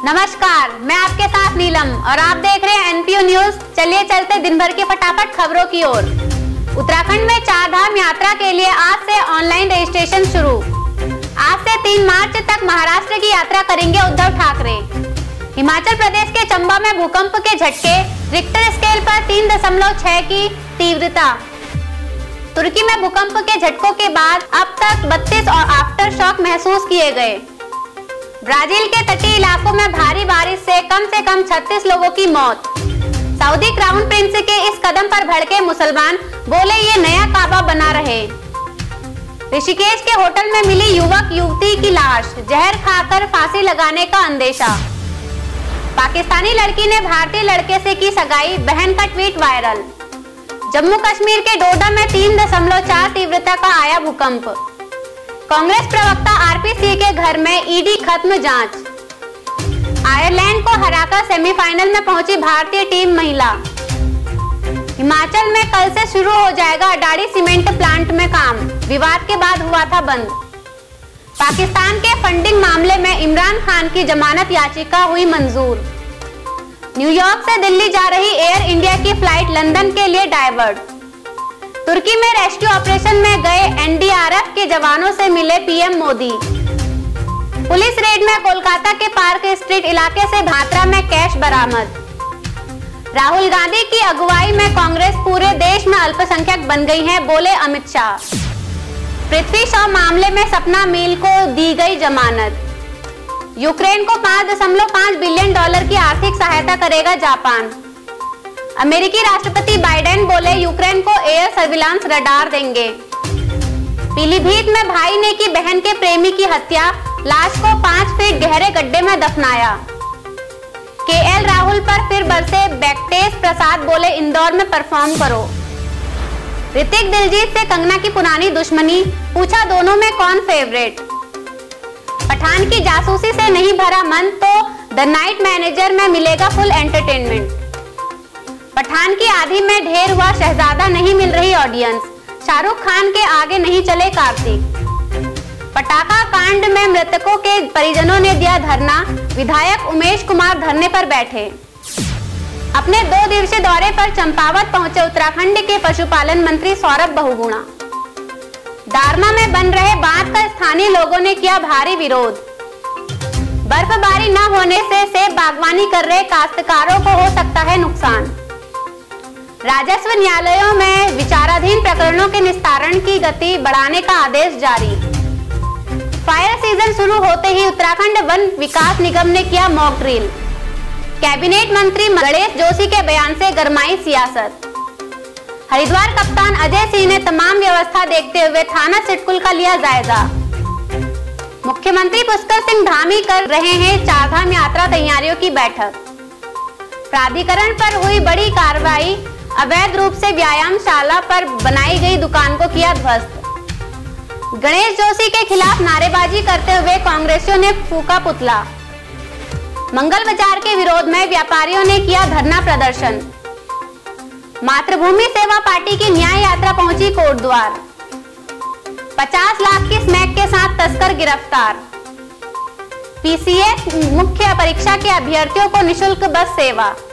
नमस्कार, मैं आपके साथ नीलम और आप देख रहे हैं एनपीओ न्यूज। चलिए चलते दिन भर के फटाफट खबरों की ओर। उत्तराखंड में 4 धाम यात्रा के लिए आज से ऑनलाइन रजिस्ट्रेशन शुरू। आज से 3 मार्च तक महाराष्ट्र की यात्रा करेंगे उद्धव ठाकरे। हिमाचल प्रदेश के चंबा में भूकंप के झटके, रिक्टर स्केल पर 3.6 की तीव्रता। तुर्की में भूकंप के झटकों के बाद अब तक 32 और आफ्टर शॉक महसूस किए गए। ब्राजील के तटीय इलाकों में भारी बारिश से कम 36 लोगों की मौत। सऊदी क्राउन प्रिंस के इस कदम पर भड़के मुसलमान, बोले ये नया काबा बना रहे। ऋषिकेश के होटल में मिली युवक युवती की लाश, जहर खाकर फांसी लगाने का अंदेशा। पाकिस्तानी लड़की ने भारतीय लड़के से की सगाई, बहन का ट्वीट वायरल। जम्मू कश्मीर के डोडा में 3.4 तीव्रता का आया भूकंप। कांग्रेस प्रवक्ता आरपी सिंह के घर में ईडी खत्म जांच। आयरलैंड को हराकर सेमीफाइनल में पहुंची भारतीय टीम महिला। हिमाचल में कल से शुरू हो जाएगा अडानी सीमेंट प्लांट में काम, विवाद के बाद हुआ था बंद। पाकिस्तान के फंडिंग मामले में इमरान खान की जमानत याचिका हुई मंजूर। न्यूयॉर्क से दिल्ली जा रही एयर इंडिया की फ्लाइट लंदन के लिए डाइवर्ट। तुर्की में रेस्क्यू ऑपरेशन में गए एनडीआरएफ के जवानों से मिले पीएम मोदी। पुलिस रेड में कोलकाता के पार्क स्ट्रीट इलाके से भात्रा में कैश बरामद। राहुल गांधी की अगुवाई में कांग्रेस पूरे देश में अल्पसंख्यक बन गई है, बोले अमित शाह। पृथ्वी शॉ मामले में सपना मिल को दी गई जमानत। यूक्रेन को $5.5 बिलियन की आर्थिक सहायता करेगा जापान। अमेरिकी राष्ट्रपति बाइडेन बोले यूक्रेन को एयर सर्विलांस रडार देंगे। पीलीभीत में भाई ने की बहन के प्रेमी की हत्या, लाश को 5 फीट गहरे गड्ढे में दफनाया। केएल राहुल पर फिर बरसे बैकटेज प्रसाद, बोले इंदौर में परफॉर्म करो। ऋतिक दिलजीत से कंगना की पुरानी दुश्मनी, पूछा दोनों में कौन फेवरेट। पठान की जासूसी से नहीं भरा मन तो द नाइट मैनेजर में मिलेगा फुल एंटरटेनमेंट। पठान की आधी में ढेर हुआ शहजादा, नहीं मिल रही ऑडियंस। शाहरुख खान के आगे नहीं चले कार्तिक। पटाखा कांड में मृतकों के परिजनों ने दिया धरना, विधायक उमेश कुमार धरने पर बैठे। अपने 2 दिवसीय दौरे पर चंपावत पहुंचे उत्तराखंड के पशुपालन मंत्री सौरभ बहुगुणा। दारमा में बन रहे बांध का स्थानीय लोगों ने किया भारी विरोध। बर्फबारी न होने से सेब बागवानी कर रहे काश्तकारों को हो सकता है नुकसान। राजस्व न्यायालयों में विचाराधीन प्रकरणों के निस्तारण की गति बढ़ाने का आदेश जारी। फायर सीजन शुरू होते ही उत्तराखंड वन विकास निगम ने किया मॉक ड्रिल। कैबिनेट मंत्री गणेश जोशी के बयान से गरमाई सियासत। हरिद्वार कप्तान अजय सिंह ने तमाम व्यवस्था देखते हुए थाना सिटकुल का लिया जायजा। मुख्यमंत्री पुष्कर सिंह धामी कर रहे हैं 4 धाम यात्रा तैयारियों की बैठक। प्राधिकरण पर हुई बड़ी कार्रवाई, अवैध रूप से व्यायामशाला पर बनाई गई दुकान को किया ध्वस्त। गणेश जोशी के खिलाफ नारेबाजी करते हुए कांग्रेसियों ने फूका पुतला। मंगल बाजार के विरोध में व्यापारियों ने किया धरना प्रदर्शन। मातृभूमि सेवा पार्टी की न्याय यात्रा पहुंची कोटद्वार। 50 लाख की स्मैक के साथ तस्कर गिरफ्तार। पीसीएस मुख्य परीक्षा के अभ्यर्थियों को निःशुल्क बस सेवा।